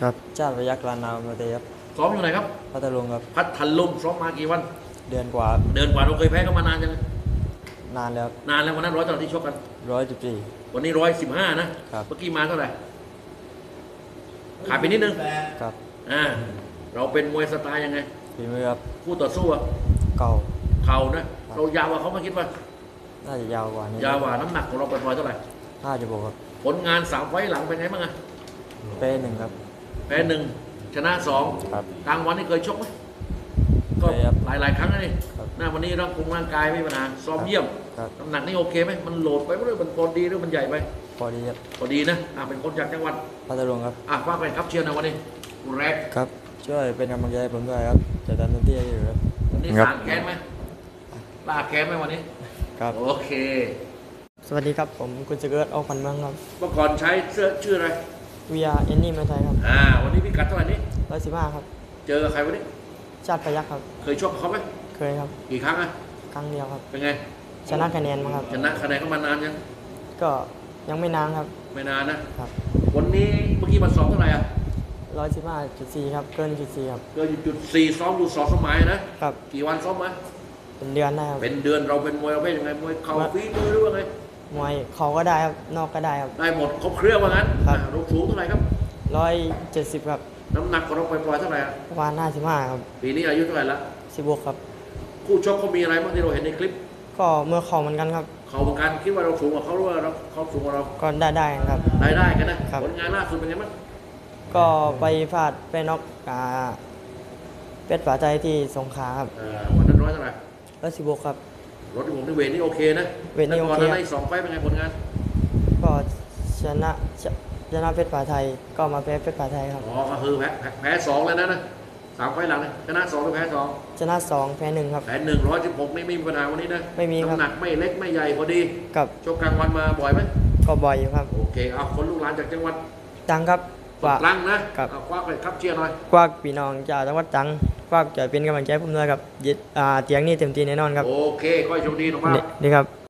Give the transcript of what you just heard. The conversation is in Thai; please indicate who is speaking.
Speaker 1: ครับชาติพยัคฆ์ลานนาวมาเตะครับ
Speaker 2: ซ้อมอยู่ไหนครับ
Speaker 1: พัทลุงครับ
Speaker 2: พัทลุงซ้อมมากี่วัน
Speaker 1: เดือนกว่า
Speaker 2: เราเคยแพ้เขามานานยัง
Speaker 1: นานแล้ว
Speaker 2: นานแล้ววันนั้น100เท่าไหร่ที่ชกกัน
Speaker 1: 114
Speaker 2: วันนี้115นะครับเมื่อกี้มาเท่าไหร่ขาดไปนิดนึง
Speaker 1: ครับ
Speaker 2: เราเป็นมวยสไตล์ยังไง
Speaker 1: ฝีมือครับ
Speaker 2: คู่ต่อสู้
Speaker 1: เก่า
Speaker 2: เข่านะเรายาวกว่าเขามาคิดว่า
Speaker 1: น่าจะยาวกว่านี้
Speaker 2: ยาวกว่าน้ำหนักของเราปล่อยเท่าไหร่
Speaker 1: 56ครับ
Speaker 2: ผลงาน3 ไฟต์หลังเป็นไงบ้างอะ
Speaker 1: แพ้1ครับ
Speaker 2: แพ้1ชนะ2
Speaker 1: ครับ
Speaker 2: กลางวันนี่เคยชกไหมก็หลายครั้งนะนี่หน้าวันนี้ร่างกายไม่มีปัญหาซ้อมเยี่ยมน้ำหนักนี่โอเคไหมมันโหลดไปหรือมันพอดีหรือมันใหญ่ไป
Speaker 1: พอดีครับ
Speaker 2: พอดีนะเป็นคนจากจังหวัด
Speaker 1: พัทลุงครับ
Speaker 2: ฝากไปครับเชียร์นะวันนี้คุณแรก
Speaker 1: ครับช่วยเป็นกำลังใจให้ผมด้วยครับจะทำเต็มที่อยู่ครับ
Speaker 2: วันนี้สางแค้นไหมลาแค้นไหมวันนี้
Speaker 1: ครับ
Speaker 2: โอเค
Speaker 1: สวัสดีครับผมคุณสเกิร์ตออกพันเมืองครับ
Speaker 2: เมื่อก่อนใช้เสื้อชื่ออะไร
Speaker 1: เอ็นนี่มาใช้ครับ
Speaker 2: วันนี้พี่กัดเท่าไหร่นี้
Speaker 1: 115ครับ
Speaker 2: เจอใครวันนี้
Speaker 1: ชาติพยัคฆ์ครับ
Speaker 2: เคยชกเขาไหม
Speaker 1: เคยครับ
Speaker 2: กี่ครั้ง
Speaker 1: ครั้งเดียวครับ
Speaker 2: เป็นไง
Speaker 1: ชนะคะแนนมาครับ
Speaker 2: ชนะคะแนนก็มานานยัง
Speaker 1: ก็ยังไม่นานครับ
Speaker 2: ไม่นานนะครับวันนี้เมื่อกี้มาซ้อมเท่าไหร่
Speaker 1: 115.4ครับเกินจุด4ครับ
Speaker 2: เกินจุด4ซ้อมอยู่2 สมัยนะครับกี่วันซ้อมมา
Speaker 1: เป็นเดือนได้ครับ
Speaker 2: เป็นเดือนเราเป็นมวยประเภทยังไงมวยเข่าฝีมือหรือว่าไง
Speaker 1: มวยเข่าก็ได้ครับนอกก็ได้ครับ
Speaker 2: ได้หมดครบเครื่องว่างั้นเราสูงเท่าไหร่ครับ
Speaker 1: 170ครับ
Speaker 2: น้ำหนักของเราปล่อยเท่าไหร่
Speaker 1: ประมาณ55ครับ
Speaker 2: ปีนี้อายุเท่าไหร่ละ
Speaker 1: 16ครับ
Speaker 2: คู่ชกเขามีอะไรบ้างที่เราเห็นในคลิป
Speaker 1: ก็เมื่อเข่าเหมือนกันครับ
Speaker 2: เข่าเหมือนกันคิดว่าเราสูงกว่าเขาหรือว่าเขาสูงกว่าเรา
Speaker 1: ก็ได้ครับ
Speaker 2: ได้กันนะผลงานล่าสุดเป็นไงบ้าง
Speaker 1: ก็ไปพลาดไปน็อกเป็ดฝาใจที่สงขลาครับ
Speaker 2: วันนั้นเท่าไหร่
Speaker 1: 116ครับ
Speaker 2: รถที่ผมที่เวทนี่โอเคนะ
Speaker 1: เวทนี่โอเค
Speaker 2: ใน2 ไฟต์เป็นไงผลงาน
Speaker 1: ก็ชนะเพชรฝาไทยก็มาแพ้เพชรฝาไทยครับ
Speaker 2: ก็คือแพ้2เลยนะ3 ไฟต์หลังนะชนะ2หรือแพ้2
Speaker 1: ชนะ2แพ้1ครับ
Speaker 2: แพ้116ไม่มีปัญหาวันนี้นะ
Speaker 1: ไม่มีครับ
Speaker 2: น้ำหนักไม่เล็กไม่ใหญ่พอดี
Speaker 1: กับ
Speaker 2: ชกกลางวันมาบ่อยไหม
Speaker 1: ก็บ่อยอยู่ครับ
Speaker 2: โอเคเอาคนลูกหลานจากจังหวัด
Speaker 1: จังครับ
Speaker 2: ตรังนะครับควักเลยครับเชียร์หน่อย
Speaker 1: ควักพี่น้องจากจังหวัดตรังควักจะเป็นกำลังใจผมด้วยครับเตียงนี่เต็มที่แน่นอนครับ
Speaker 2: โอเคค่อยโชคดีน้องมา
Speaker 1: นี่ครับ